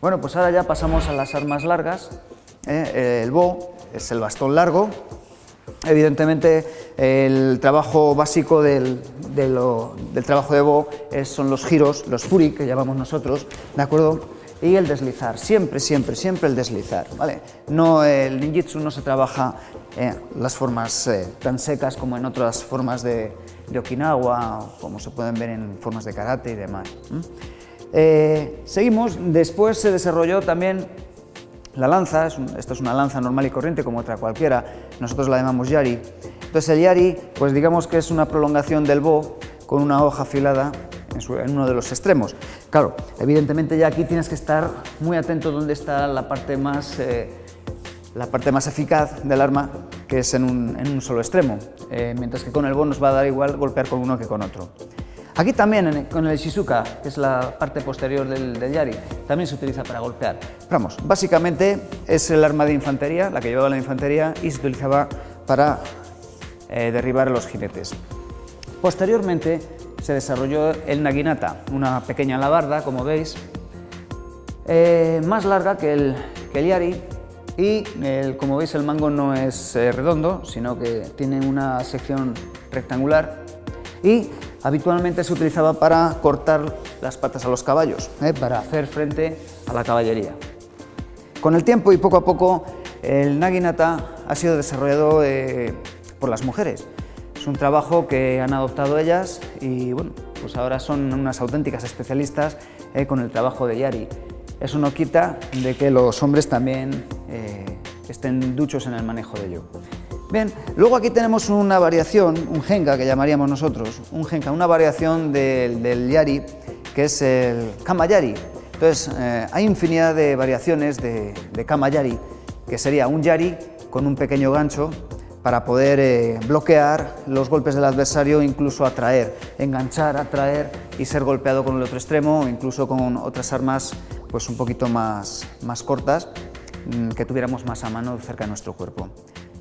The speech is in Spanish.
Bueno, pues ahora ya pasamos a las armas largas. El bo es el bastón largo. Evidentemente, el trabajo básico del trabajo de bo son los giros, los furi, que llamamos nosotros, ¿de acuerdo? Y el deslizar, siempre el deslizar, ¿vale? No, el ninjitsu no se trabaja las formas tan secas como en otras formas de Okinawa, como se pueden ver en formas de karate y demás. Seguimos, después se desarrolló también la lanza. Esta es una lanza normal y corriente como otra cualquiera, nosotros la llamamos yari. Entonces el yari, pues digamos que es una prolongación del bo con una hoja afilada en uno de los extremos. Claro, evidentemente ya aquí tienes que estar muy atento donde está la parte más eficaz del arma, que es en un solo extremo, mientras que con el bo nos va a dar igual golpear con uno que con otro. Aquí también, con el shizuka, que es la parte posterior del yari, también se utiliza para golpear. Pero vamos, básicamente es el arma de infantería, la que llevaba la infantería, y se utilizaba para derribar a los jinetes. Posteriormente se desarrolló el naginata, una pequeña alabarda, como veis, más larga que el yari, y como veis el mango no es redondo, sino que tiene una sección rectangular, y habitualmente se utilizaba para cortar las patas a los caballos, para hacer frente a la caballería. Con el tiempo y poco a poco, el naginata ha sido desarrollado por las mujeres. Es un trabajo que han adoptado ellas y bueno, pues ahora son unas auténticas especialistas con el trabajo de yari. Eso no quita de que los hombres también estén duchos en el manejo de ello. Bien, luego aquí tenemos una variación, un genga que llamaríamos nosotros, una variación del yari, que es el kama yari. Entonces, hay infinidad de variaciones de kama yari, que sería un yari con un pequeño gancho para poder bloquear los golpes del adversario, incluso atraer, enganchar, atraer y ser golpeado con el otro extremo, o incluso con otras armas pues un poquito más cortas, que tuviéramos más a mano cerca de nuestro cuerpo.